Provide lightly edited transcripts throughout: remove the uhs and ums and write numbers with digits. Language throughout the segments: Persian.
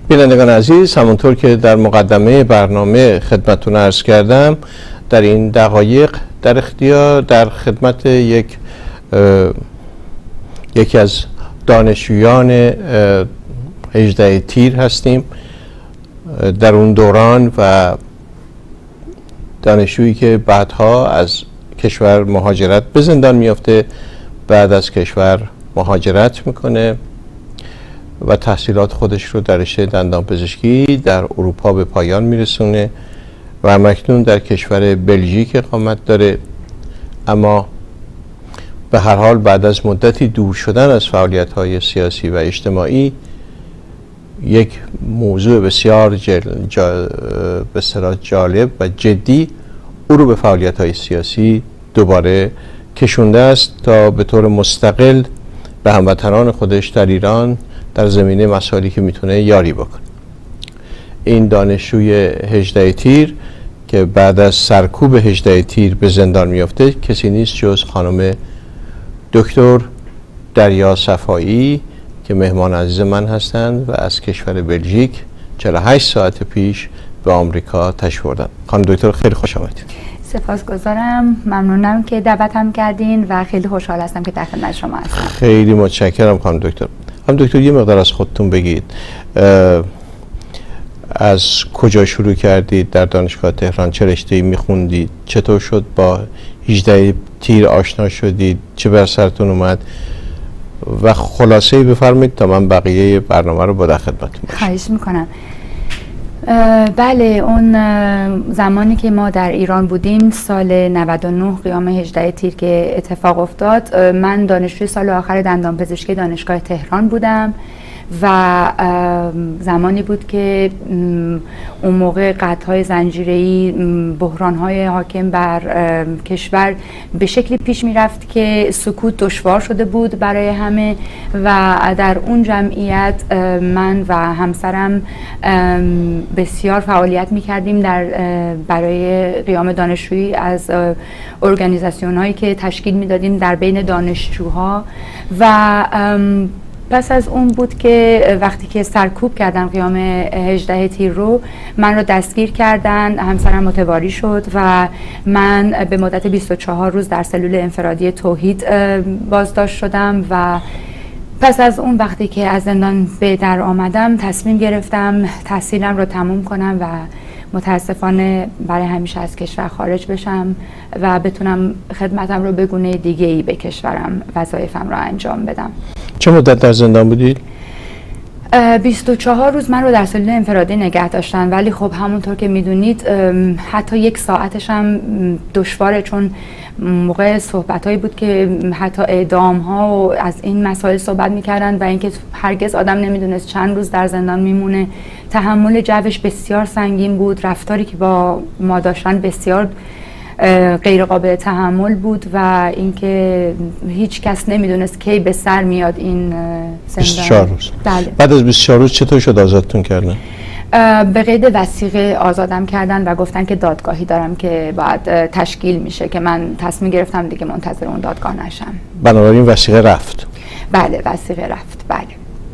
بینندگان عزیز، همونطور که در مقدمه برنامه خدمتتون عرض کردم، در این دقایق در خدمت یکی از دانشجویان 18 تیر هستیم. در اون دوران و دانشجویی که بعدها از کشور مهاجرت به زندان میافته، بعد از کشور مهاجرت میکنه و تحصیلات خودش رو در رشته دندانپزشکی در اروپا به پایان میرسونه و مکنون در کشور بلژیک اقامت داره. اما به هر حال بعد از مدتی دور شدن از فعالیت‌های سیاسی و اجتماعی، یک موضوع بسیار جالب و جدی او رو به فعالیت‌های سیاسی دوباره کشونده است تا به طور مستقل به هموطنان خودش در ایران در زمینه مسائلی که میتونه یاری بکنه. این دانشجوی 18 تیر که بعد از سرکوب 18 تیر به زندان میافته کسی نیست جز خانم دکتر دریا صفایی که مهمان عزیز من هستند و از کشور بلژیک 48 ساعت پیش به آمریکا تشریف بردن. خانم دکتر خیلی خوش آمدید. سپاسگزارم، ممنونم که دعوتم کردین و خیلی خوشحال هستم که در خدمت شما هستم. خیلی متشکرم خانم دکتر. خانم دکتر یه مقدار از خودتون بگید، از کجا شروع کردید؟ در دانشگاه تهران چه رشته‌ای میخوندید؟ چطور شد با 18 تیر آشنا شدید؟ چه بر سرتون اومد؟ و خلاصه‌ای بفرمایید تا من بقیه برنامه رو با در خدمتتون باشم. خواهش میکنم. بله، اون زمانی که ما در ایران بودیم، سال 99 قیام 18 تیر که اتفاق افتاد، من دانشجوی سال آخر دندانپزشکی دانشگاه تهران بودم و زمانی بود که اون موقع قطع‌های زنجیره‌ای، بحران‌های حاکم بر کشور به شکلی پیش می‌رفت که سکوت دشوار شده بود برای همه و در اون جمعیت من و همسرم بسیار فعالیت می‌کردیم برای قیام دانشجویی از ارگانیزاسیون‌هایی که تشکیل می‌دادیم در بین دانشجوها و پس از اون بود که وقتی که سرکوب کردن قیام 18 تیر رو، من رو دستگیر کردن، همسرم متواری شد و من به مدت 24 روز در سلول انفرادی توحید بازداشت شدم و پس از اون وقتی که از زندان به در آمدم تصمیم گرفتم تحصیلم رو تموم کنم و متاسفانه برای همیشه از کشور خارج بشم و بتونم خدمتم رو به گونه دیگه‌ای به کشورم، وظایفم رو انجام بدم. چه مدت در زندان بودید؟ 24 روز من رو در سلول انفرادی نگه داشتن، ولی خب همونطور که میدونید حتی یک ساعتش هم دشواره، چون موقع صحبت‌هایی بود که حتی اعدام‌ها و از این مسائل صحبت می‌کردن و اینکه هرگز آدم نمیدونست چند روز در زندان میمونه. تحمل جوش بسیار سنگین بود، رفتاری که با ما داشتن بسیار غیر قابل تحمل بود و اینکه هیچ کس نمیدونست کی به سر میاد این زندان. 24 روز. بله. بعد از 24 روز چطور شد آزادتون کردن؟ به قید وثیقه آزادم کردن و گفتن که دادگاهی دارم که باید تشکیل میشه که من تصمیم گرفتم دیگه منتظر اون دادگاه نشم. بنابراین وثیقه رفت. بله، وثیقه رفت. بله.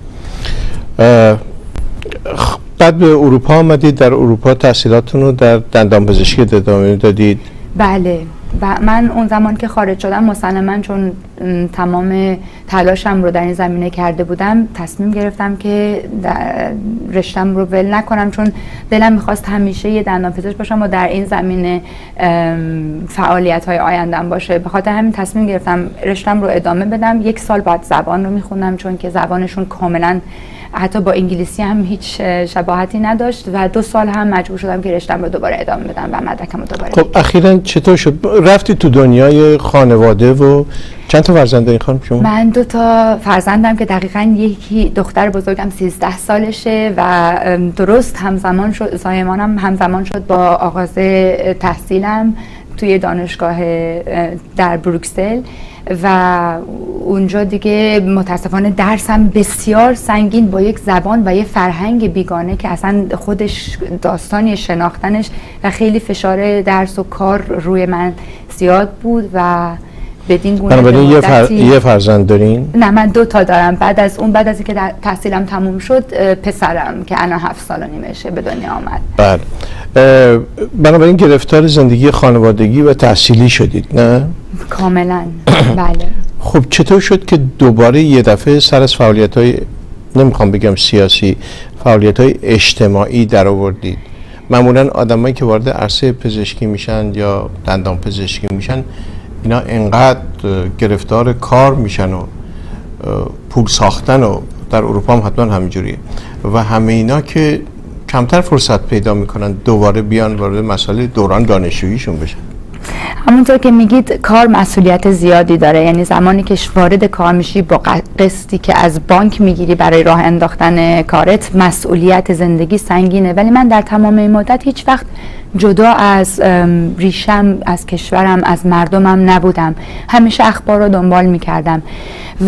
بعد به اروپا آمدید، در اروپا تحصیلاتتون رو در دندانپزشکی ادامه دادید؟ بله، و من اون زمان که خارج شدم مسلماً چون تمام تلاشم رو در این زمینه کرده بودم، تصمیم گرفتم که رشتم رو ول نکنم، چون دلم میخواست همیشه یه دندانپزشک باشم و در این زمینه فعالیت‌های آیندم باشه. به خاطر همین تصمیم گرفتم رشتم رو ادامه بدم. 1 سال بعد زبان رو میخوندم، چون که زبانشون کاملاً حتی با انگلیسی هم هیچ شباهتی نداشت و 2 سال هم مجبور شدم که رشتم رو دوباره ادامه بدم و مدرکم رو دوباره. خب اخیراً چطور شد؟ رفتی تو دنیای خانواده و چند تا فرزند دارین خانم شما؟ من 2 تا فرزندم که دقیقاً یکی دختر بزرگم 13 سالشه و درست همزمان شد، زایمانم همزمان شد با آغاز تحصیلم توی دانشگاه در بروکسل و اونجا دیگه متاسفانه درسم بسیار سنگین با یک زبان و یه فرهنگ بیگانه که اصلا خودش داستانی شناختنش و خیلی فشار درس و کار روی من زیاد بود و بدین گونه بنابراین یه فرزند دارین؟ نه، من 2 تا دارم. بعد از اینکه تحصیلم تموم شد، پسرم که الان 7 سال و نیمشه به دنیا آمد. بله. بنابراین گرفتار زندگی خانوادگی و تحصیلی شدید، نه؟ کاملا. بله. خب چطور شد که دوباره یه دفعه سر از فعالیت‌های، نمیخوام بگم سیاسی، فعالیت‌های اجتماعی در آوردید؟ معمولا آدمایی که وارد عرصه پزشکی میشن یا دندان پزشکی میشن، اینا انقدر گرفتار کار میشن و پول ساختن، و در اروپا هم حتما همینجوریه، و همه اینا که کمتر فرصت پیدا میکنن دوباره بیان وارد مسائل دوران دانشجوییشون بشن. همونطور که میگید کار مسئولیت زیادی داره، یعنی زمانی که وارد کار میشی با قسطی که از بانک میگیری برای راه انداختن کارت، مسئولیت زندگی سنگینه. ولی من در تمام این مدت هیچ وقت جدا از ریشم، از کشورم، از مردمم نبودم. همیشه اخبار رو دنبال میکردم و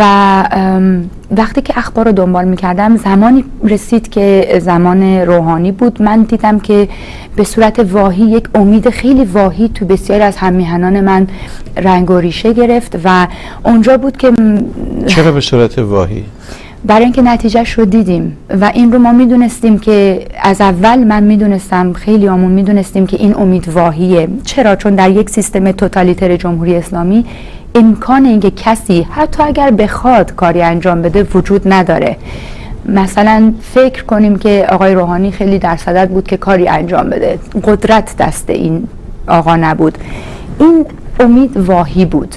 وقتی که اخبار رو دنبال میکردم، زمانی رسید که زمان روحانی بود. من دیدم که به صورت واهی یک امید خیلی واهی تو بسیاری از هم‌میهنان من رنگ و ریشه گرفت و اونجا بود که چرا به صورت واهی؟ برای اینکه نتیجهش رو دیدیم و این رو ما میدونستیم که از اول من میدونستم، خیلی همون میدونستیم که این امید واهیه. چرا؟ چون در یک سیستم توتالیتر جمهوری اسلامی امکان اینکه کسی حتی اگر بخواد کاری انجام بده وجود نداره. مثلا فکر کنیم که آقای روحانی خیلی در صدد بود که کاری انجام بده، قدرت دست این آقا نبود. این امید واهی بود.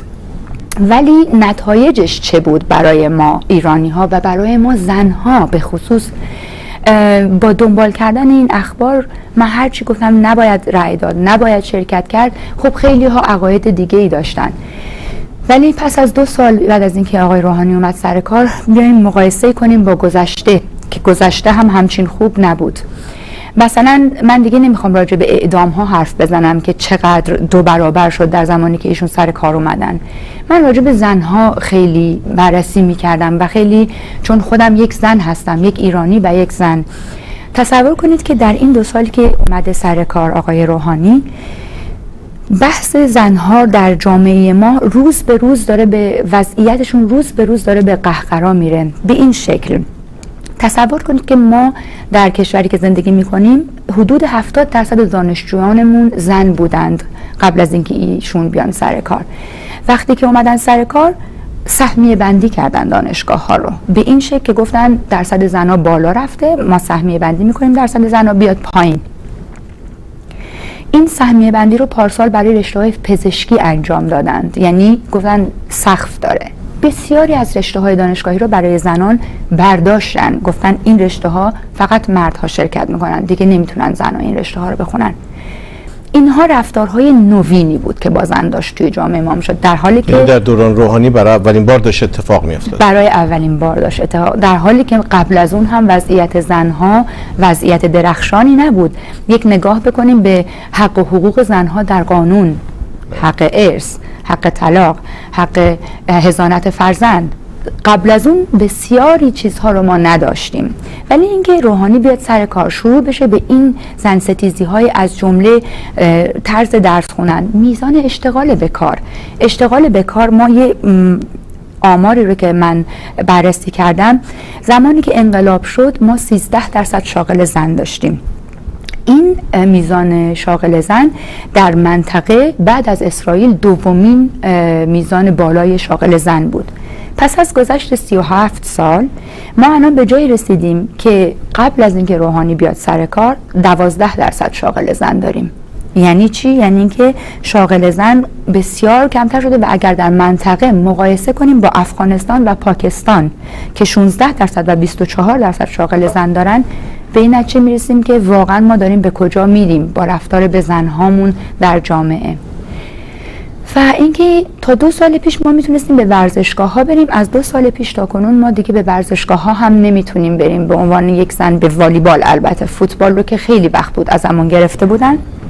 ولی نتایجش چه بود برای ما ایرانی ها و برای ما زن ها به خصوص؟ با دنبال کردن این اخبار من هرچی گفتم نباید رأی داد، نباید شرکت کرد. خب خیلی ها عقاید دیگه ای داشتن. ولی پس از 2 سال بعد از اینکه آقای روحانی اومد سر کار، بیایم مقایسه کنیم با گذشته که گذشته هم همچین خوب نبود. مثلا من دیگه نمیخوام راجع به اعدام ها حرف بزنم که چقدر 2 برابر شد در زمانی که ایشون سر کار اومدن. من راجع به زن ها خیلی بررسی میکردم و خیلی، چون خودم یک زن هستم، یک ایرانی و یک زن. تصور کنید که در این 2 سالی که اومده سر کار آقای روحانی، بحث زنها در جامعه ما روز به روز داره به وضعیتشون روز به روز داره به قهقرا میره. به این شکل تصور کنید که ما در کشوری که زندگی میکنیم حدود 70% دانشجویانمون زن بودند قبل از اینکه ایشون بیان سر کار. وقتی که اومدن سر کار سهمیه بندی کردن دانشگاه ها رو به این شکل که گفتن درصد زنها بالا رفته، ما سهمیه بندی میکنیم درصد زنها بیاد پایین. این سهمیه بندی رو پارسال برای رشته‌های پزشکی انجام دادند، یعنی گفتن سقف داره. بسیاری از رشته‌های دانشگاهی رو برای زنان برداشتن، گفتن این رشته‌ها فقط مردها شرکت میکنن، دیگه نمیتونن زن‌ها این رشته‌ها رو بخونن. اینها رفتارهای نوینی بود که با زن داشت توی جامعه ما میشد، در حالی که در دوران روحانی برای اولین بار داشت اتفاق میافتاد. برای اولین بار داشت اتفاق، در حالی که قبل از اون هم وضعیت زنها وضعیت درخشانی نبود. یک نگاه بکنیم به حق و حقوق زنها در قانون، حق ارث، حق طلاق، حق حضانت فرزند. قبل از اون بسیاری چیزها رو ما نداشتیم. ولی اینکه روحانی بیاد سر کار شروع بشه به این زن ستیزی های از جمله طرز درس خوندن، میزان اشتغال به کار ما یه آماری رو که من بررسی کردم، زمانی که انقلاب شد ما 13% شاغل زن داشتیم. این میزان شاغل زن در منطقه بعد از اسرائیل دومین میزان بالای شاغل زن بود. پس از گذشت 37 سال ما الان به جایی رسیدیم که قبل از اینکه روحانی بیاد سر کار 12% شاغل زن داریم. یعنی چی؟ یعنی اینکه شاغل زن بسیار کمتر شده و اگر در منطقه مقایسه کنیم با افغانستان و پاکستان که 16% و 24% شاغل زن دارن، به این نتیجه میرسیم که واقعا ما داریم به کجا میریم با رفتار به زنهامون در جامعه. و اینکه تا 2 سال پیش ما میتونستیم به ورزشگاه ها بریم، از 2 سال پیش تا کنون ما دیگه به ورزشگاه ها هم نمیتونیم بریم. به عنوان یک زن به والیبال، البته فوتبال رو که خیلی وقت بود ازمون گرفته بودن،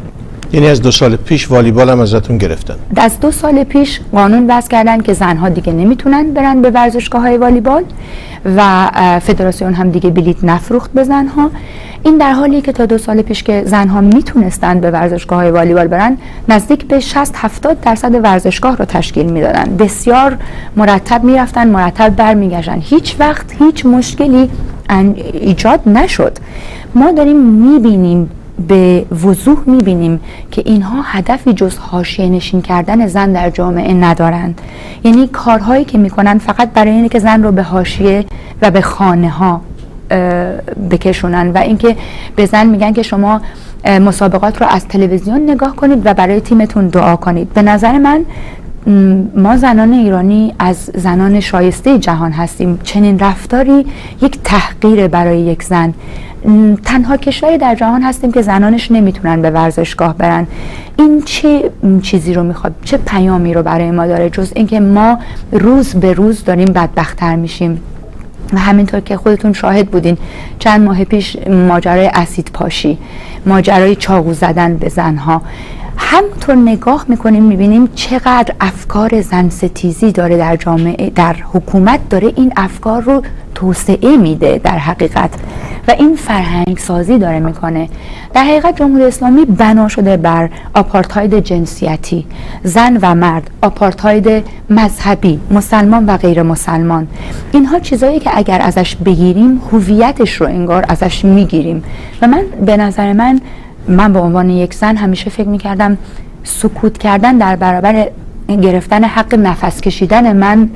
یعنی از 2 سال پیش والیبال هم ازتون گرفتن؟ از 2 سال پیش قانون وضع کردن که زنها دیگه نمیتونن برن به ورزشگاه‌های والیبال و فدراسیون هم دیگه بلیت نفروخت به زنها. این در حالی که تا 2 سال پیش که زنها میتونستن به ورزشگاه‌های والیبال برن، نزدیک به 60-70% ورزشگاه رو تشکیل میدادن، بسیار مرتب میرفتن، مرتب برمیگشتن، هیچ وقت هیچ مشکلی ایجاد نشد. ما داریم میبینیم، به وضوح میبینیم که اینها هدفی جز حاشیه نشین کردن زن در جامعه ندارند. یعنی کارهایی که میکنن فقط برای اینه که زن رو به حاشیه و به خانه ها بکشونن و اینکه به زن میگن که شما مسابقات رو از تلویزیون نگاه کنید و برای تیمتون دعا کنید. به نظر من ما زنان ایرانی از زنان شایسته جهان هستیم. چنین رفتاری یک تحقیر برای یک زن. تنها کشوری در جهان هستیم که زنانش نمیتونن به ورزشگاه برن. این چه چیزی رو میخواد، چه پیامی رو برای ما داره، جز اینکه ما روز به روز داریم بدبخت‌تر میشیم. و همینطور که خودتون شاهد بودین چند ماه پیش ماجرای اسید پاشی، ماجرای چاقو زدن به زنها، همونطور نگاه میکنیم میبینیم چقدر افکار زن ستیزی داره در جامعه، در حکومت داره این افکار رو توسعه میده در حقیقت و این فرهنگ سازی داره میکنه. در حقیقت جمهوری اسلامی بنا شده بر آپارتاید جنسیتی، زن و مرد، آپارتاید مذهبی، مسلمان و غیر مسلمان. اینها چیزایی که اگر ازش بگیریم هویتش رو انگار ازش میگیریم و من به نظر من به عنوان یک زن همیشه فکر میکردم سکوت کردن در برابر گرفتن حق نفس کشیدن من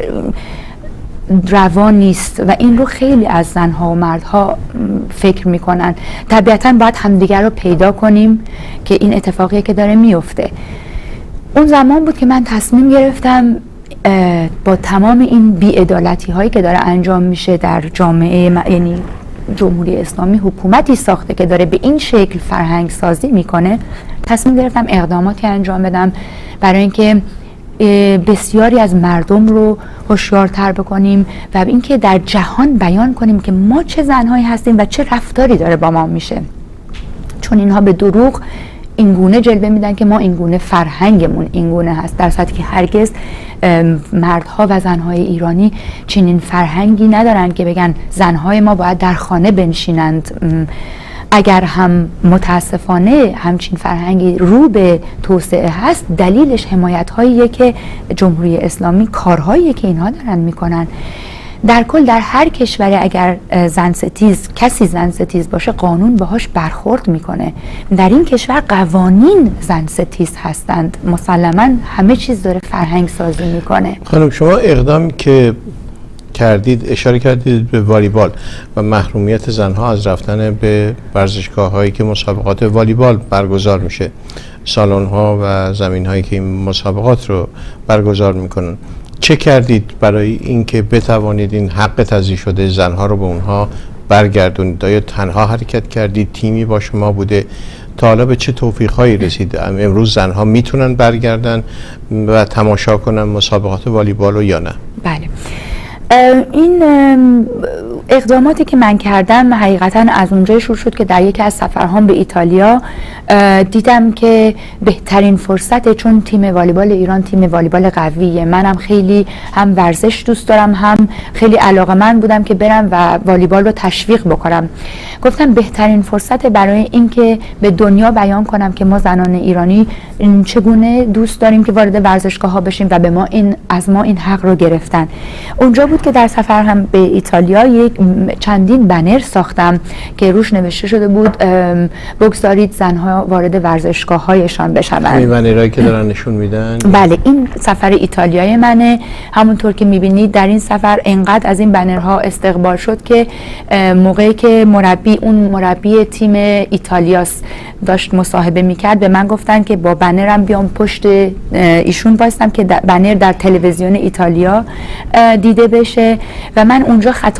روا نیست و این رو خیلی از زنها و مردها فکر میکنن. طبیعتاً باید همدیگر رو پیدا کنیم که این اتفاقیه که داره میفته. اون زمان بود که من تصمیم گرفتم با تمام این بی‌عدالتی هایی که داره انجام میشه در جامعه، یعنی جمهوری اسلامی حکومتی ساخته که داره به این شکل فرهنگ سازی میکنه، تصمیم گرفتم اقداماتی انجام بدم برای اینکه بسیاری از مردم رو هوشیارتر بکنیم و اینکه در جهان بیان کنیم که ما چه زنهایی هستیم و چه رفتاری داره با ما میشه. چون اینها به دروغ اینگونه جلوه میدن که ما اینگونه فرهنگمون اینگونه هست، در صورتی که هرگز مردها و زنهای ایرانی چنین فرهنگی ندارن که بگن زنهای ما باید در خانه بنشینند. اگر هم متاسفانه همچین فرهنگی رو به توسعه هست، دلیلش حمایت هاییه که جمهوری اسلامی، کارهایی که اینها دارن میکنن. در کل در هر کشوری اگر کسی زن ستیز باشه قانون باهاش برخورد میکنه. در این کشور قوانین زن ستیز هستند، مسلما همه چیز داره فرهنگ سازی میکنه. خانم شما اقدام که کردید، اشاره کردید به والیبال و محرومیت زنها از رفتن به ورزشگاه هایی که مسابقات والیبال برگزار میشه، سالن ها و زمین هایی که این مسابقات رو برگزار میکنن. چه کردید برای اینکه بتوانید این حق تضییع شده زنها رو به اونها برگردونید؟ آیا تنها حرکت کردید؟ تیمی با شما بوده؟ تا حالا به چه توفیق‌هایی رسید؟ امروز زنها میتونن برگردن و تماشا کنن مسابقات والیبال رو یا نه؟ بله، این اقداماتی که من کردم حقیقتا از اونجای شروع شد که در یکی از سفرهام به ایتالیا دیدم که بهترین فرصت، چون تیم والیبال ایران تیم والیبال قویه، منم خیلی هم ورزش دوست دارم، هم خیلی علاقه‌مند بودم که برم و والیبال رو تشویق بکنم. گفتم بهترین فرصت برای اینکه به دنیا بیان کنم که ما زنان ایرانی چگونه دوست داریم که وارد ورزشگاه‌ها بشیم و به از ما این حق رو گرفتن. اونجا بود که در سفر هم به ایتالیا یک چندین بنر ساختم که روش نوشته شده بود بگذارید زنها وارد ورزشگاه‌هایشان بشوند. این بنرایی که دارن نشون میدن؟ بله، این سفر ایتالیای منه. همونطور که میبینید در این سفر انقدر از این بنرها استقبال شد که موقعی که اون مربی تیم ایتالیاس داشت مصاحبه میکرد به من گفتن که با بنرم بیام پشت ایشون وایسم که بنر در تلویزیون ایتالیا دیده بشه و من اونجا خطاب به آقای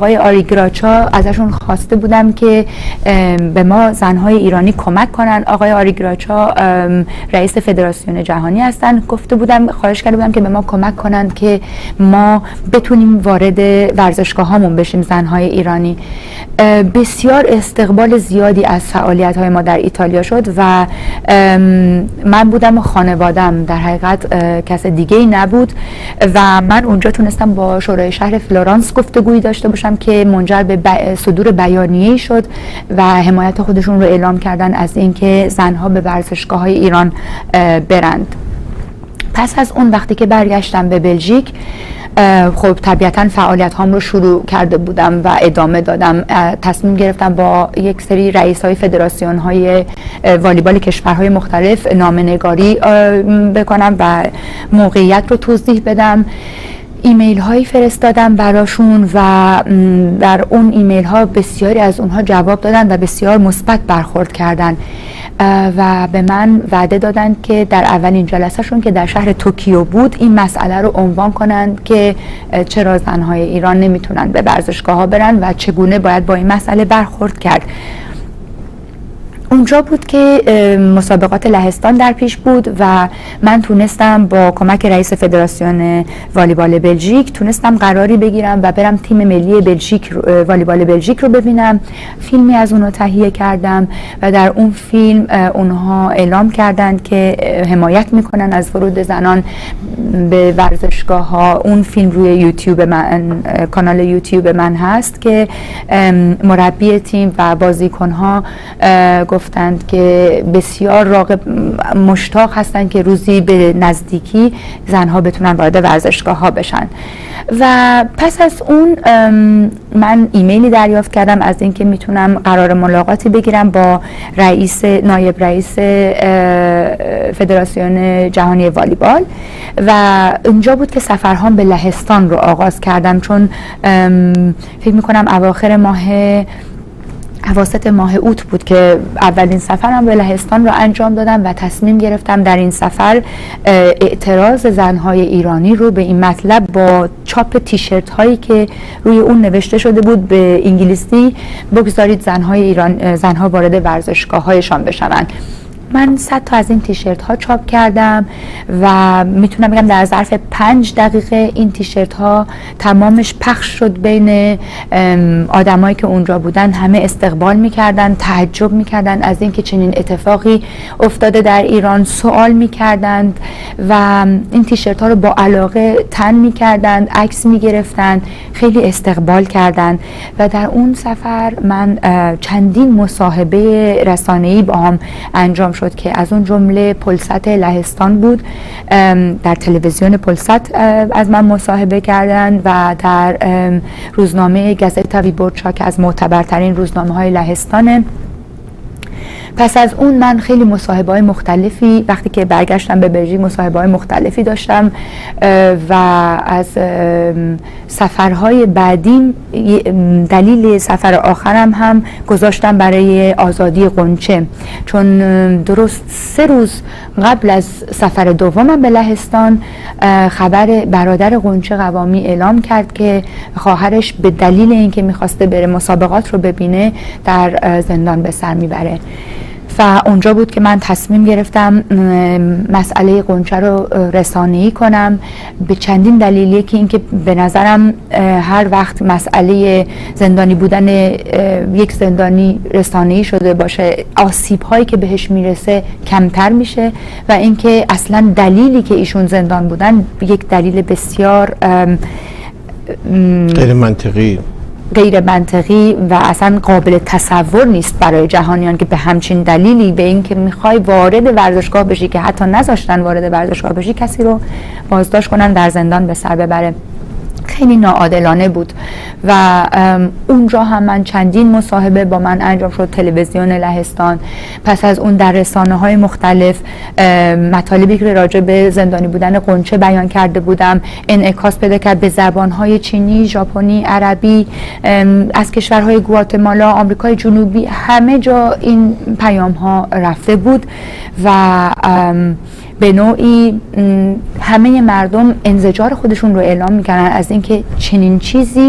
آقای آریگراچا ازشون خواسته بودم که به ما زنهای ایرانی کمک کنن. آقای آریگراچا رئیس فدراسیون جهانی هستن. گفته بودم، خواهش کرده بودم که به ما کمک کنن که ما بتونیم وارد ورزشگاه هامون بشیم زنهای ایرانی. بسیار استقبال زیادی از فعالیت های ما در ایتالیا شد و من بودم و خانوادم، در حقیقت کس دیگه ای نبود و من اونجا تونستم با شورای شهر فلورانس گفتگویی داشته باشم که منجر به صدور بیانیه‌ای شد و حمایت خودشون رو اعلام کردن از اینکه زنها به ورزشگاه های ایران برند. پس از اون وقتی که برگشتم به بلژیک، خب طبیعتا فعالیت هام رو شروع کرده بودم و ادامه دادم. تصمیم گرفتم با یک سری رئیس های فدراسیون های والیبال کشورهای مختلف نامه‌نگاری بکنم و موقعیت رو توضیح بدم. ایمیل هایی فرستادم براشون و در اون ایمیل ها بسیاری از اونها جواب دادن و بسیار مثبت برخورد کردن و به من وعده دادن که در اولین جلسهشون که در شهر توکیو بود این مسئله رو عنوان کنند که چرا زنهای ایران نمیتونن به ورزشگاه ها برن و چگونه باید با این مسئله برخورد کرد. اونجا بود که مسابقات لهستان در پیش بود و من تونستم با کمک رئیس فدراسیون والیبال بلژیک تونستم قراری بگیرم و برم تیم ملی بلژیک والیبال بلژیک رو ببینم. فیلمی از اونو تهیه کردم و در اون فیلم اونها اعلام کردند که حمایت میکنن از ورود زنان به ورزشگاه ها. اون فیلم روی یوتیوب من، کانال یوتیوب من هست که مربی تیم و بازیکن ها گفتند که بسیار راغب مشتاق هستند که روزی به نزدیکی زنها بتونن وارد ورزشگاه ها بشن. و پس از اون من ایمیلی دریافت کردم از اینکه میتونم قرار ملاقاتی بگیرم با نایب رئیس فدراسیون جهانی والیبال و اونجا بود که سفرهام به لهستان رو آغاز کردم، چون فکر میکنم اواسط ماه اوت بود که اولین سفرم به لهستان رو انجام دادم و تصمیم گرفتم در این سفر اعتراض زنهای ایرانی رو به این مطلب با چاپ تیشرت هایی که روی اون نوشته شده بود به انگلیسی بگذارید زنها وارد ورزشگاه هایشان بشوند. من 100 تا از این تیشرت ها چاپ کردم و میتونم بگم در ظرف 5 دقیقه این تیشرت ها تمامش پخش شد بین آدمایی که اونجا بودن. همه استقبال میکردن، تعجب میکردن از اینکه چنین اتفاقی افتاده در ایران، سوال میکردند و این تیشرت ها رو با علاقه تن میکردن، عکس میگرفتن، خیلی استقبال کردن و در اون سفر من چندین مصاحبه رسانه‌ای با هم انجام شد که از اون جمله پلسات لهستان بود. در تلویزیون پلسات از من مصاحبه کردن و در روزنامه گازتا ویبورچا که از معتبرترین روزنامه های لهستانه. پس از اون من خیلی مصاحبه های مختلفی وقتی که برگشتم به بلژیک مصاحبه های مختلفی داشتم و از سفرهای بعدیم دلیل سفر آخرم هم گذاشتم برای آزادی غنچه، چون درست 3 روز قبل از سفر دومم به لهستان خبر برادر غنچه قوامی اعلام کرد که خواهرش به دلیل اینکه میخواسته بره مسابقات رو ببینه در زندان به سر میبره و اونجا بود که من تصمیم گرفتم مسئله غنچه رو رسانه‌ای کنم به چندین دلیلی که اینکه به نظرم هر وقت مسئله زندانی بودن یک زندانی رسانه‌ای شده باشه آسیب هایی که بهش میرسه کمتر میشه و اینکه اصلا دلیلی که ایشون زندان بودن یک دلیل بسیار غیر منطقی و اصلا قابل تصور نیست برای جهانیان که به همچین دلیلی به این که میخوای وارد ورزشگاه بشی که حتی نذاشتن وارد ورزشگاه بشی کسی رو بازداشت کنن در زندان به سر ببره. خیلی ناعادلانه بود و اونجا هم من چندین مصاحبه با من انجام شد تلویزیون لهستان. پس از اون در رسانه‌های مختلف مطالبی که راجع به زندانی بودن غنچه بیان کرده بودم انعکاس پیدا کرد به زبان‌های چینی، ژاپنی، عربی، از کشورهای گواتمالا، آمریکای جنوبی، همه جا این پیام‌ها رفته بود و به نوعی همه مردم انزجار خودشون رو اعلام میکنن از اینکه چنین چیزی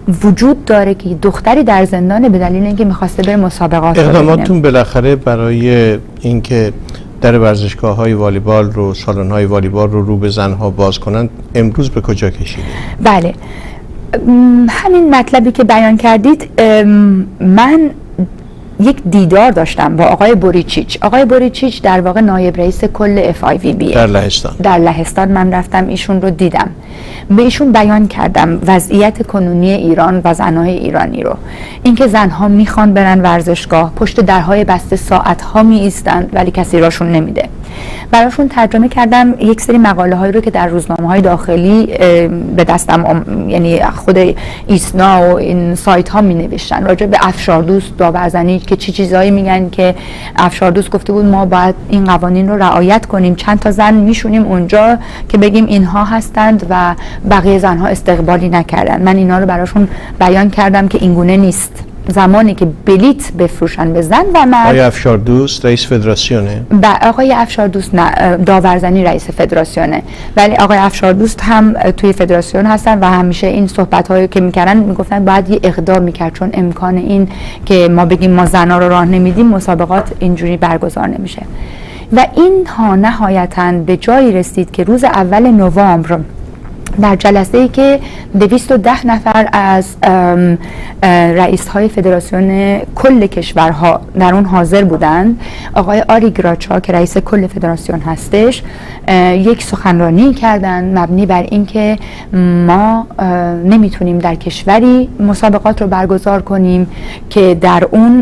وجود داره که دختری در زندان به دلیل اینکه میخواسته بره مسابقات. اقداماتتون بالاخره برای اینکه در ورزشگاه‌های والیبال رو، سالن‌های والیبال رو به زنها باز کنند امروز به کجا کشیدید؟ بله، همین مطلبی که بیان کردید، من یک دیدار داشتم با آقای بوریچیچ. آقای بوریچیچ در واقع نایب رئیس کل FIVB در لهستان من رفتم ایشون رو دیدم، به ایشون بیان کردم وضعیت کنونی ایران و زنهای ایرانی رو، اینکه زنها میخوان برن ورزشگاه، پشت درهای بسته ساعتها می ایستند ولی کسی راشون نمیده. براشون ترجمه کردم یک سری مقاله هایی رو که در روزنامه های داخلی به دستم یعنی خود ایسنا و این سایت ها می نوشتن راجع به افشاردوست داورزنی، که چی چیزایی میگن که افشاردوست گفته بود ما باید این قوانین رو رعایت کنیم، چند تا زن میشونیم اونجا که بگیم اینها هستند و بقیه زنها استقبالی نکردن. من اینا رو براشون بیان کردم که اینگونه نیست. زمانی که بلیت بفروشن به زن و مرد. آقای افشاردوست رئیس فدراسیونه؟ آقای افشاردوست نه، داورزنی رئیس فدراسیونه، ولی آقای افشاردوست هم توی فدراسیون هستن و همیشه این صحبت هایی که میکردن میگفتن باید یه اقدام میکرد، چون امکان این که ما بگیم ما زنا رو راه نمیدیم مسابقات اینجوری برگزار نمیشه. و این ها نهایتاً به جایی رسید که روز اول نوامبر در جلسه ای که 210 نفر از رئیس های فدراسیون کل کشورها در اون حاضر بودند، آقای آری گراچا که رئیس کل فدراسیون هستش یک سخنرانی کردند مبنی بر اینکه ما نمیتونیم در کشوری مسابقات رو برگزار کنیم که در اون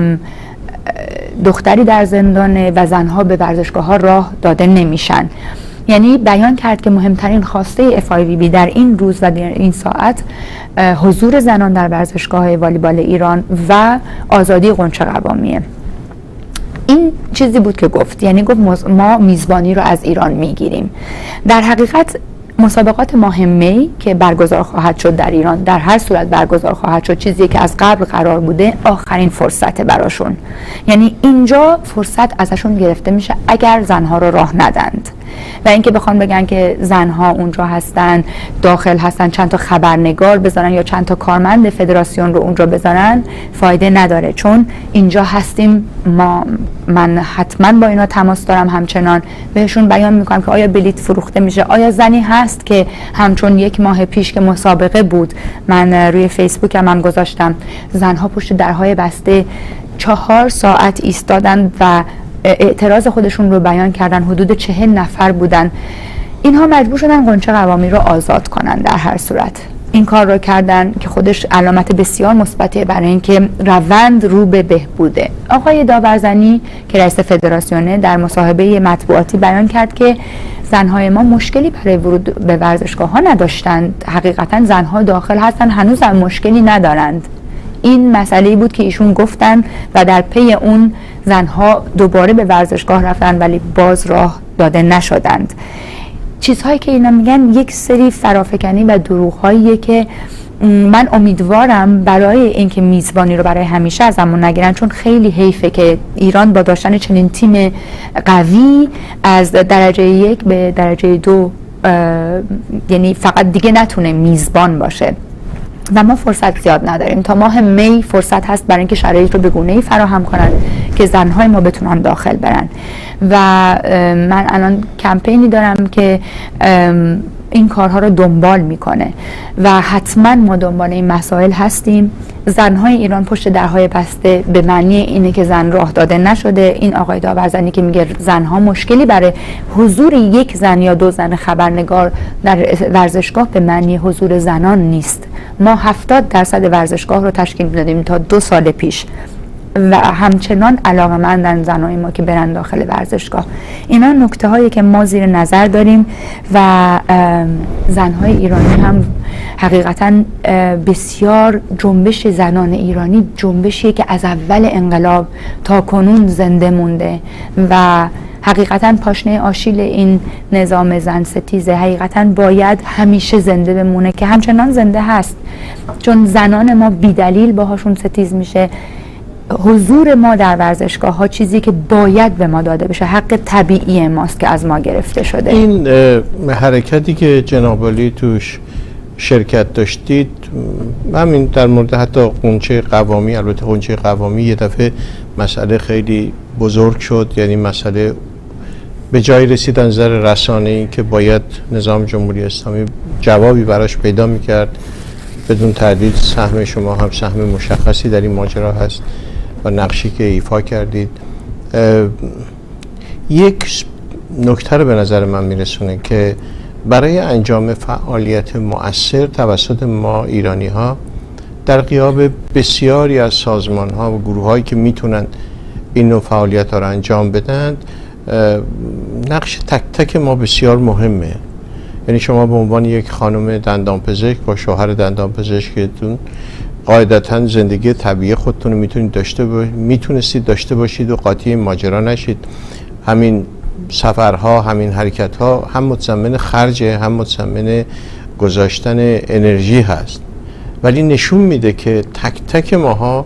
دختری در زندانه و زنها به ورزشگاه ها راه داده نمیشن. یعنی بیان کرد که مهمترین خواسته FIVB در این روز و در این ساعت حضور زنان در ورزشگاه والیبال ایران و آزادی غنچه قوامیه. این چیزی بود که گفت، یعنی گفت ما میزبانی رو از ایران میگیریم. در حقیقت مسابقات ماه می که برگزار خواهد شد در ایران در هر صورت برگزار خواهد شد، چیزی که از قبل قرار بوده، آخرین فرصت براشون. یعنی اینجا فرصت ازشون گرفته میشه اگر زنها رو راه ندند. و اینکه بخوان بگن که زنها اونجا هستن، داخل هستن، چند تا خبرنگار بذارن یا چند تا کارمند فدراسیون رو اونجا بذارن، فایده نداره، چون اینجا هستیم ما. من حتما با اینا تماس دارم، همچنان بهشون بیان میکنم که آیا بلیت فروخته میشه، آیا زنی هست که همچون یک ماه پیش که مسابقه بود، من روی فیسبوک هم گذاشتم، زنها پشت درهای بسته 4 ساعت ایستادن و اعتراض خودشون رو بیان کردن، حدود 40 نفر بودن. اینها مجبور شدن غنچه قوامی رو آزاد کنن. در هر صورت این کار رو کردن که خودش علامت بسیار مثبته برای اینکه روند رو به بهبوده. آقای داورزنی که رئیس فدراسیونه در مصاحبه مطبوعاتی بیان کرد که زنهای ما مشکلی برای ورود به ورزشگاه ها نداشتند، حقیقتا زنها داخل هستن هنوز هم مشکلی ندارند. این مسئله بود که ایشون گفتن و در پی اون زنها دوباره به ورزشگاه رفتن ولی باز راه داده نشدند. چیزهایی که اینا میگن یک سری فرافکنی و دروغ‌هاییه که من امیدوارم برای اینکه میزبانی رو برای همیشه ازمون نگیرن، چون خیلی حیفه که ایران با داشتن چنین تیم قوی از درجه 1 به درجه 2 یعنی فقط دیگه نتونه میزبان باشه و ما فرصت زیاد نداریم. تا ماه می فرصت هست برای اینکه شرایط رو به گونه‌ای فراهم کنن که زنهای ما بتونن داخل برن. و من الان کمپینی دارم که این کارها رو دنبال میکنه و حتما ما دنبال این مسائل هستیم. زنهای ایران پشت درهای بسته به معنی اینه که زن راه داده نشده. این آقای داورزنی که میگه زنها مشکلی برای حضور یک زن یا 2 زن خبرنگار در ورزشگاه به معنی حضور زنان نیست. ما 70% ورزشگاه رو تشکیل دادیم تا 2 سال پیش و همچنان علاقه‌مندن زنای ما که برن داخل ورزشگاه. اینا نکته هایی که ما زیر نظر داریم و زنهای ایرانی هم حقیقتا بسیار جنبش زنان ایرانی جنبشیه که از اول انقلاب تا کنون زنده مونده و حقیقتا پاشنه آشیل این نظام زن ستیزه حقیقتا باید همیشه زنده بمونه که همچنان زنده هست، چون زنان ما بیدلیل باهاشون ستیز میشه. حضور ما در ورزشگاه ها چیزی که باید به ما داده بشه، حق طبیعی ماست که از ما گرفته شده. این حرکتی که جناب عالی توش شرکت داشتید، همین در مورد حتی غنچه قوامی، البته غنچه قوامی یه دفعه مسئله خیلی بزرگ شد، یعنی مسئله به جایی رسید از نظر رسانه‌ای که باید نظام جمهوری اسلامی جوابی براش پیدا میکرد. بدون تردید سهم شما هم سهم مشخصی در این ماجرا هست و نقشی که ایفا کردید. یک نکته رو به نظر من میرسونه که برای انجام فعالیت مؤثر توسط ما ایرانی ها در غیاب بسیاری از سازمان ها و گروه هایی که میتونن این نوع فعالیت ها رو انجام بدن، نقش تک تک ما بسیار مهمه. یعنی شما به عنوان یک خانم دندانپزشک با شوهر دندانپزشکتون قاعدتاً زندگی طبیعی خودتون رو میتونستید داشته باشید و قاطی این ماجرا نشید. همین سفرها، همین حرکتها هم متضمن خرجه، هم متضمن گذاشتن انرژی هست، ولی نشون میده که تک تک ماها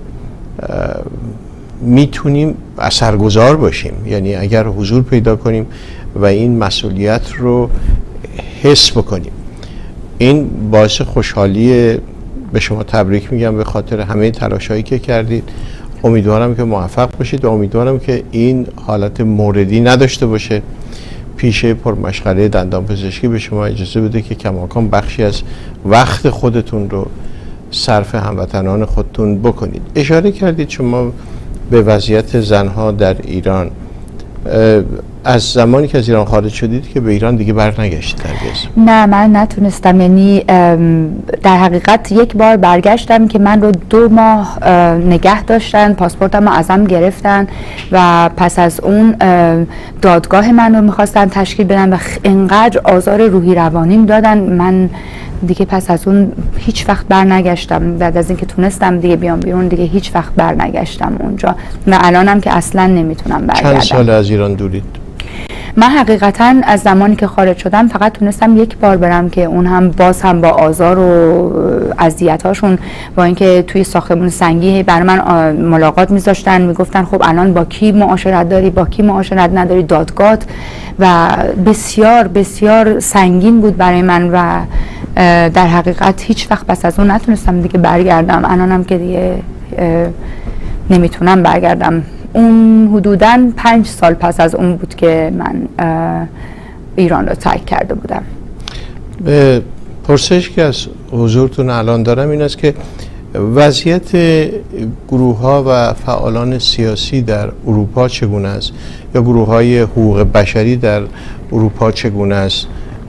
میتونیم اثرگذار باشیم. یعنی اگر حضور پیدا کنیم و این مسئولیت رو حس بکنیم. این باعث خوشحالی، به شما تبریک میگم به خاطر همه تلاشایی که کردید. امیدوارم که موفق باشید و امیدوارم که این حالت موردی نداشته باشه. پیشه پرمشغله دندانپزشکی به شما اجازه بده که کماکان بخشی از وقت خودتون رو صرف هموطنان خودتون بکنید. اشاره کردید شما به وضعیت زنها در ایران. از زمانی که از ایران خارج شدید که به ایران دیگه برنگشتید هرگز؟ نه، من نتونستم. یعنی در حقیقت یک بار برگشتم که من رو 2 ماه نگه داشتن، پاسپورتم رو ازم گرفتن و پس از اون دادگاه من رو میخواستن تشکیل بدن و انقدر آزار روحی روانیم دادن، من دیگه پس از اون هیچ وقت برنگشتم. بعد از اینکه تونستم دیگه بیام بیرون دیگه هیچ وقت برنگشتم اونجا و الانم که اصلا نمیتونم برگردم. چند سال از ایران دورید؟ من حقیقتا از زمانی که خارج شدم فقط تونستم یک بار برم که اون هم باز هم با آزار و اذیت‌هاشون، با اینکه توی ساختمون سنگی برای من ملاقات میذاشتن، میگفتن خب الان با کی معاشرت داری، با کی معاشرت نداری، دادگاه، و بسیار بسیار سنگین بود برای من و در حقیقت هیچ وقت پس از اون نتونستم دیگه برگردم. الانم که دیگه نمیتونم برگردم. اون حدوداً 5 سال پس از اون بود که من ایران رو ترک کرده بودم. به پرسش که از حضورتون الان دارم این است که وضعیت گروه ها و فعالان سیاسی در اروپا چگونه است، یا گروه های حقوق بشری در اروپا چگونه است؟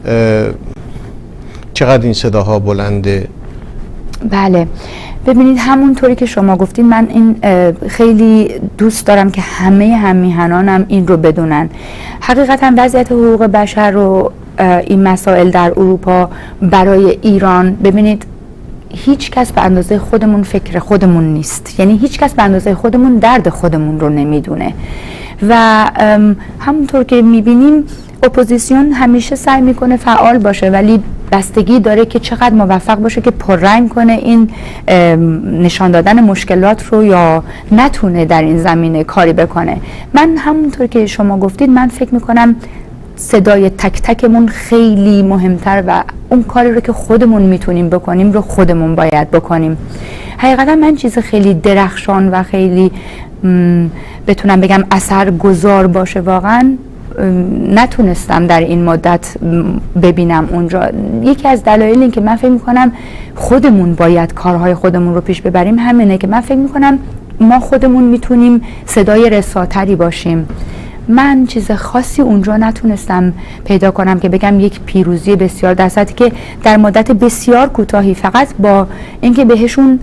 چقدر این صداها بلنده؟ بله، ببینید همونطوری که شما گفتید من این خیلی دوست دارم که همه همیهنانم این رو بدونن. حقیقتا وضعیت حقوق بشر و این مسائل در اروپا برای ایران، ببینید هیچ کس به اندازه خودمون فکر خودمون نیست، یعنی هیچ کس به اندازه خودمون درد خودمون رو نمیدونه و همونطور که میبینیم اپوزیسیون همیشه سعی میکنه فعال باشه، ولی بستگی داره که چقدر موفق باشه که پررنگ کنه این نشان دادن مشکلات رو یا نتونه در این زمینه کاری بکنه. من همونطور که شما گفتید من فکر میکنم صدای تک تکمون خیلی مهمتر و اون کاری رو که خودمون میتونیم بکنیم رو خودمون باید بکنیم. حقیقتا من چیز خیلی درخشان و خیلی بتونم بگم اثرگذار باشه واقعا نتونستم در این مدت ببینم اونجا. یکی از دلایل این که من فکر میکنم خودمون باید کارهای خودمون رو پیش ببریم همینه که من فکر میکنم ما خودمون میتونیم صدای رساتری باشیم. من چیز خاصی اونجا نتونستم پیدا کنم که بگم یک پیروزی بسیار، در صورتی که در مدت بسیار کوتاهی فقط با اینکه بهشون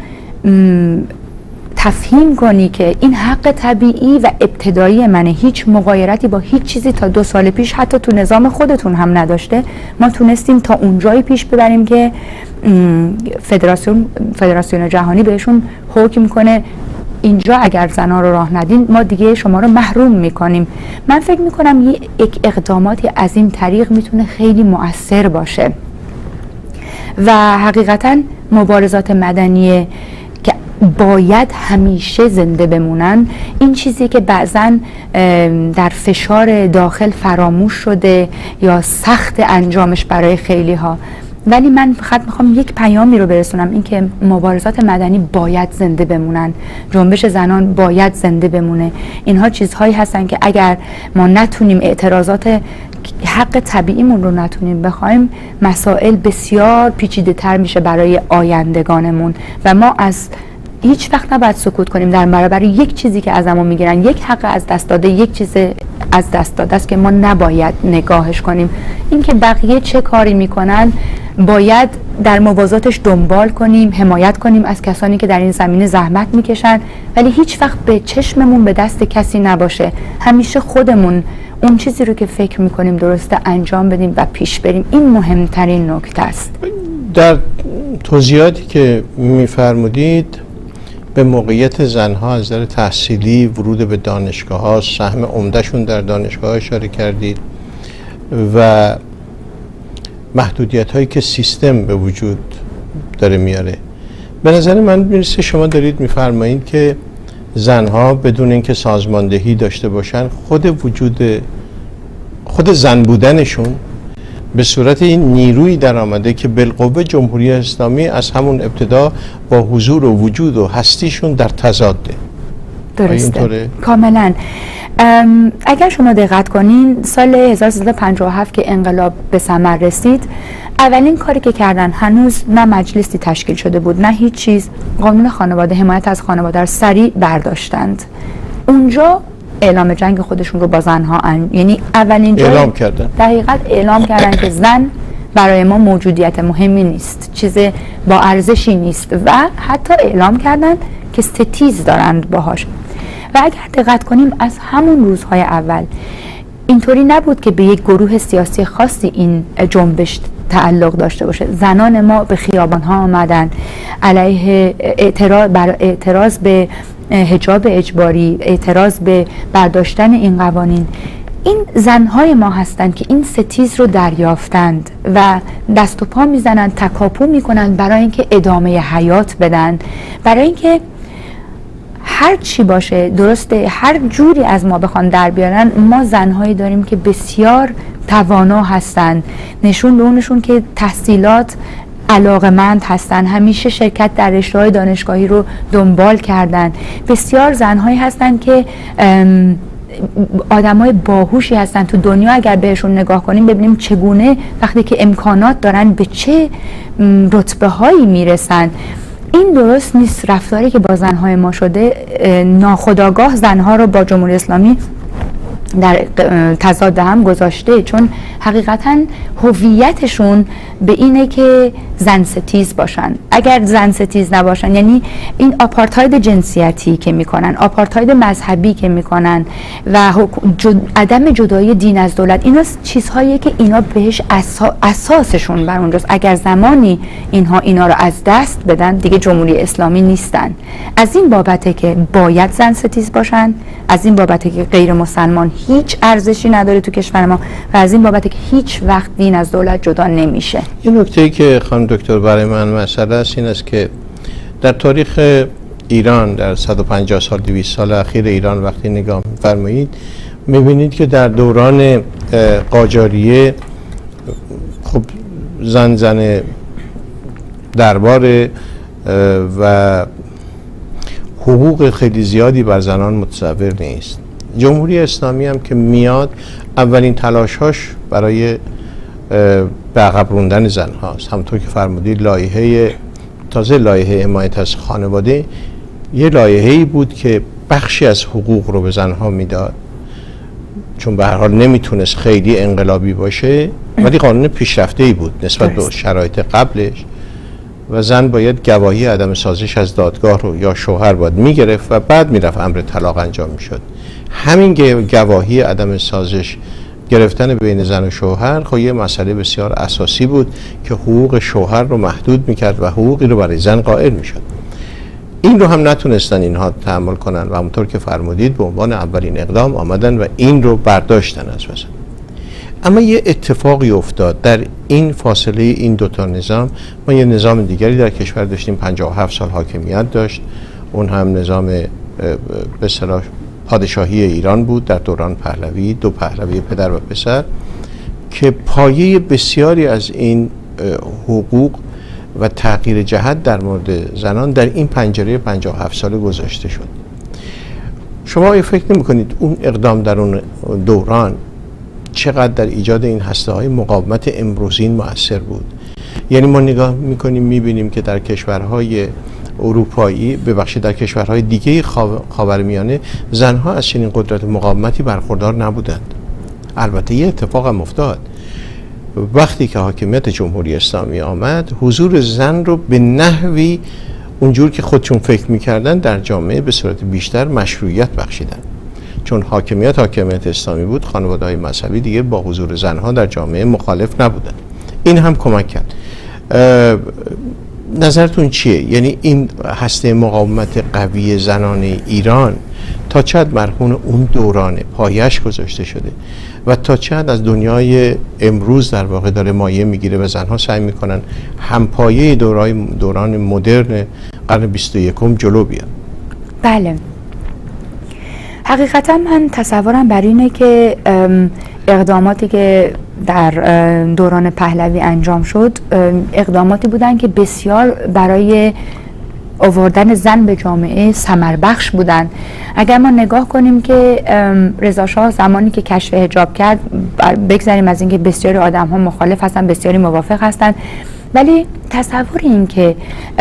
تفهیم کنی که این حق طبیعی و ابتدایی منه، هیچ مغایرتی با هیچ چیزی تا 2 سال پیش حتی تو نظام خودتون هم نداشته، ما تونستیم تا اونجایی پیش ببریم که فدراسیون جهانی بهشون حکم کنه اینجا اگر زنها رو راه ندین ما دیگه شما رو محروم میکنیم. من فکر میکنم یک اقداماتی از این طریق میتونه خیلی مؤثر باشه و حقیقتا مبارزات مدنی که باید همیشه زنده بمونن، این چیزی که بعضن در فشار داخل فراموش شده یا سخت انجامش برای خیلی ها. ولی من فقط میخوام یک پیامی رو برسونم، این که مبارزات مدنی باید زنده بمونن، جنبش زنان باید زنده بمونه. اینها چیزهایی هستن که اگر ما نتونیم اعتراضات حق طبیعیمون رو نتونیم بخوایم، مسائل بسیار پیچیده تر میشه برای آیندگانمون و ما از هیچ وقت نباید سکوت کنیم در برابر یک چیزی که ازمون میگیرن. یک حق از دست داده، یک چیز از دست داده است که ما نباید نگاهش کنیم. اینکه بقیه چه کاری میکنن باید در موازاتش دنبال کنیم، حمایت کنیم از کسانی که در این زمینه زحمت میکشن، ولی هیچ وقت به چشممون به دست کسی نباشه. همیشه خودمون اون چیزی رو که فکر میکنیم درسته انجام بدیم و پیش بریم. این مهمترین نکته است. در توضیحاتی که میفرمودید به موقعیت زنها از نظر تحصیلی، ورود به دانشگاه ها، سهم عمدهشون در دانشگاه ها اشاره کردید و محدودیت هایی که سیستم به وجود داره میاره. به نظر من میرسه شما دارید میفرمایید که زنها بدون اینکه سازماندهی داشته باشن، خود زن بودنشون به صورت این نیرویی در آمده که بالقوه جمهوری اسلامی از همون ابتدا با حضور و وجود و هستیشون در تضاده. درسته، کاملا. اگر شما دقت کنین سال 1357 که انقلاب به ثمر رسید، اولین کاری که کردن، هنوز نه مجلسی تشکیل شده بود نه هیچ چیز، قانون خانواده، حمایت از خانواده رو سریع برداشتند. اونجا اعلام جنگ خودشون رو با زنها یعنی اولین جای اعلام کردن، در حقیقت اعلام کردن که زن برای ما موجودیت مهمی نیست، چیز با ارزشی نیست و حتی اعلام کردن که ستیز دارند باهاش. و اگر دقت کنیم از همون روزهای اول اینطوری نبود که به یک گروه سیاسی خاصی این جنبش تعلق داشته باشه. زنان ما به خیابان‌ها آمدن علیه اعتراض به حجاب اجباری، اعتراض به برداشتن این قوانین. این زنهای ما هستند که این ستیز رو دریافتند و دست و پا میزنند، تکاپو میکنند برای اینکه ادامه حیات بدن، برای اینکه هر چی باشه درسته، هر جوری از ما بخوان در بیارن، ما زنهایی داریم که بسیار توانا هستن، نشون به اونشون که تحصیلات علاقمند هستن، همیشه شرکت در رشته‌های دانشگاهی رو دنبال کردن. بسیار زنهایی هستن که آدمای باهوشی هستن تو دنیا. اگر بهشون نگاه کنیم ببینیم چگونه وقتی که امکانات دارن به چه رتبه هایی میرسن. این درست نیست. رفتاری که با زنهای ما شده ناخودآگاه زنها رو با جمهوری اسلامی در تضاد هم گذاشته، چون حقیقتا هویتشون به اینه که زن ستیز باشن. اگر زن ستیز نباشن یعنی این آپارتاید جنسیتی که میکنن، آپارتاید مذهبی که میکنن و عدم جدایی دین از دولت، اینا چیزهایی که اینا بهش اساسشون بر اونجاست. اگر زمانی اینا رو از دست بدن دیگه جمهوری اسلامی نیستن. از این بابته که باید زن ستیز باشن، از این بابته که غیر مسلمان هیچ ارزشی نداره تو کشور ما و از این بابته که هیچ وقت دین از دولت جدا نمیشه. یه نکته‌ای که خانم دکتر برای من مسئله است این است که در تاریخ ایران در 150 سال 200 سال اخیر ایران وقتی نگاه می‌فرمایید می‌بینید که در دوران قاجاریه خب زن دربار و حقوق خیلی زیادی بر زنان متصور نیست. جمهوری اسلامی هم که میاد اولین تلاش‌هاش برای به عقب روندن زن هاست. همونطور که فرمودید لایحه حمایت از خانواده یه لایحه‌ای بود که بخشی از حقوق رو به زنها میداد، چون به هر حال نمیتونست خیلی انقلابی باشه ولی قانون پیشرفته‌ای بود نسبت به شرایط قبلش و زن باید گواهی عدم سازش از دادگاه رو یا شوهر باید میگرفت و بعد میرفت امر طلاق انجام میشد. همین گواهی عدم سازش گرفتن بین زن و شوهر خب یه مسئله بسیار اساسی بود که حقوق شوهر رو محدود میکرد و حقوقی رو برای زن قائل میشد. این رو هم نتونستن اینها تحمل کنن و همونطور که فرمودید به عنوان اولین اقدام آمدن و این رو برداشتن از وسط. اما یه اتفاقی افتاد در این فاصله این دوتا نظام. ما یه نظام دیگری در کشور داشتیم 57 سال حاکمیت داشت، اون هم نظام به اصطلاح پادشاهی ایران بود در دوران پهلوی، دو پهلوی پدر و پسر که پایه بسیاری از این حقوق و تغییر جهت در مورد زنان در این پنجره 57 ساله گذاشته شد. شما آیا فکر نمی کنید اون اقدام در اون دوران چقدر در ایجاد این هسته‌های مقاومت امروزین مؤثر بود؟ یعنی ما نگاه میکنیم میبینیم که در کشورهای اروپایی، ببخشید در کشورهای دیگه خاورمیانه، زنها از چنین قدرت مقاومتی برخوردار نبودند. البته یه اتفاق هم افتاد. وقتی که حاکمیت جمهوری اسلامی آمد، حضور زن رو به نحوی اونجور که خودشون فکر میکردن در جامعه به صورت بیشتر مشروعیت بخشیدن. چون حاکمیت اسلامی بود، خانواده‌های مذهبی دیگه با حضور زنها در جامعه مخالف نبودن. این هم کمک کرد. نظرتون چیه؟ یعنی این هسته مقاومت قوی زنان ایران تا چه حد مرهون اون دوران پایش گذاشته شده و تا چه حد از دنیای امروز در واقع داره مایه میگیره و زنها سعی میکنن همپایه دوران مدرن قرن 21 جلو بیان؟ بله، حقیقتا من تصورم بر اینه که اقداماتی که در دوران پهلوی انجام شد اقداماتی بودن که بسیار برای آوردن زن به جامعه ثمربخش بودن. اگر ما نگاه کنیم که رضا شاه زمانی که کشف حجاب کرد، بگذاریم از اینکه بسیاری آدم ها مخالف هستن، بسیاری موافق هستن، ولی تصور این که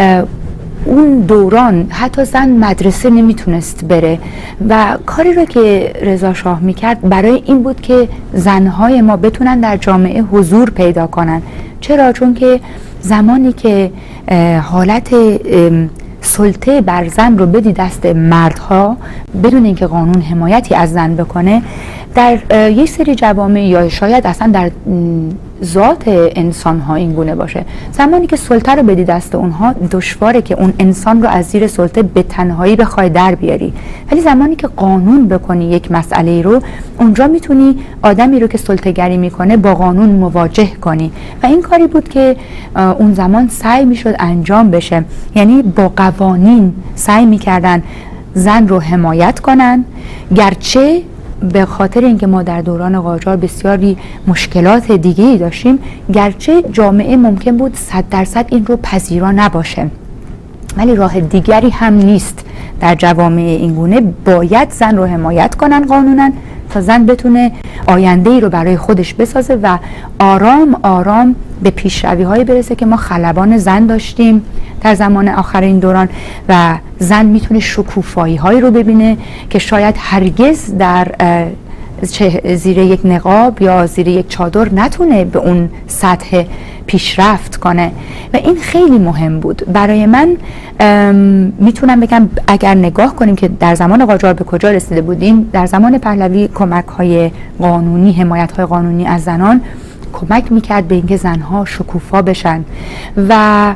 اون دوران حتی زن مدرسه نمیتونست بره و کاری رو که رضا شاه میکرد برای این بود که زنهای ما بتونن در جامعه حضور پیدا کنن. چرا؟ چون که زمانی که حالت سلطه بر زن رو بدی دست مردها بدون اینکه قانون حمایتی از زن بکنه، در یک سری جوامع یا شاید اصلا در ذات انسان ها این گونه باشه، زمانی که سلطه رو بدی دست اونها دشواره که اون انسان رو از زیر سلطه به تنهایی بخوای در بیاری، ولی زمانی که قانون بکنی یک مسئله رو، اونجا میتونی آدمی رو که سلطه گری میکنه با قانون مواجه کنی و این کاری بود که اون زمان سعی میشد انجام بشه. یعنی با قوانین سعی میکردن زن رو حمایت کنن، گرچه به خاطر اینکه ما در دوران قاجار بسیاری مشکلات دیگه‌ای داشتیم، گرچه جامعه ممکن بود 100% این رو پذیرا نباشه، ولی راه دیگری هم نیست. در جوامع اینگونه باید زن رو حمایت کنن قانونا تا زن بتونه آینده‌ای رو برای خودش بسازه و آرام آرام به پیشروی‌هایی برسه که ما خلبان زن داشتیم در زمان آخر این دوران و زن میتونه شکوفایی‌هایی رو ببینه که شاید هرگز در زیر یک نقاب یا زیر یک چادر نتونه به اون سطح پیشرفت کنه و این خیلی مهم بود. برای من میتونم بگم اگر نگاه کنیم که در زمان قاجار به کجا رسیده بودیم، در زمان پهلوی کمک‌های قانونی، حمایت‌های قانونی از زنان کمک میکرد به اینکه زنها شکوفا بشن و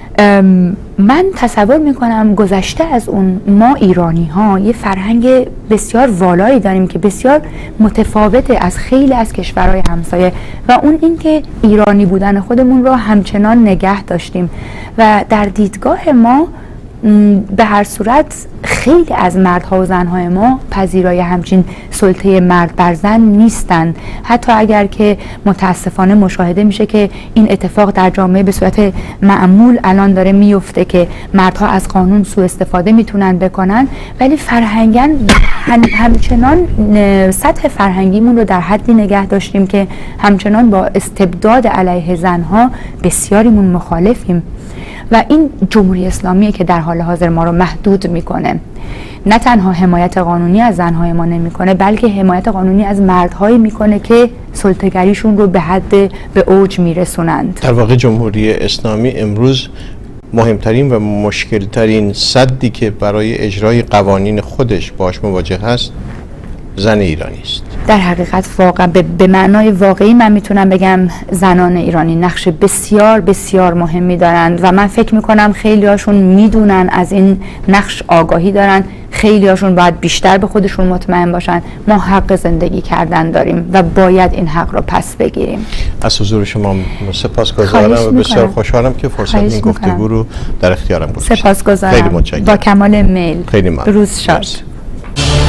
من تصور میکنم گذشته از اون ما ایرانی ها یه فرهنگ بسیار والایی داریم که بسیار متفاوته از خیلی از کشورهای همسایه و اون این که ایرانی بودن خودمون رو همچنان نگه داشتیم و در دیدگاه ما به هر صورت خیلی از مردها و زنهای ما پذیرای همچین سلطه مرد بر زن نیستن، حتی اگر که متاسفانه مشاهده میشه که این اتفاق در جامعه به صورت معمول الان داره میفته که مردها از قانون سوء استفاده میتونن بکنن، ولی فرهنگاً همچنان سطح فرهنگیمون رو در حدی نگه داشتیم که همچنان با استبداد علیه زنها بسیاریمون مخالفیم و این جمهوری اسلامیه که در حال حاضر ما رو محدود میکنه. نه تنها حمایت قانونی از زنهای ما نمیکنه، بلکه حمایت قانونی از مردهایی میکنه که سلطه‌گریشون رو به حد به اوج میرسونند. در واقع جمهوری اسلامی امروز مهمترین و مشکلترین سدی که برای اجرای قوانین خودش باش مواجه هست زن ایرانی است. در حقیقت واقعا به معنای واقعی من میتونم بگم زنان ایرانی نقش بسیار بسیار مهمی دارند و من فکر میکنم خیلی هاشون میدونن از این نقش آگاهی دارن، خیلی هاشون باید بیشتر به خودشون مطمئن باشن. ما حق زندگی کردن داریم و باید این حق رو پس بگیریم. از حضور شما سپاسگزارم و بسیار خوشحالم که فرصت این گفتگو رو در اختیارم گذاشتید. سپاسگزارم. خیلی متشکرم. با کمال میل. خیلی ممنون. روز شاد.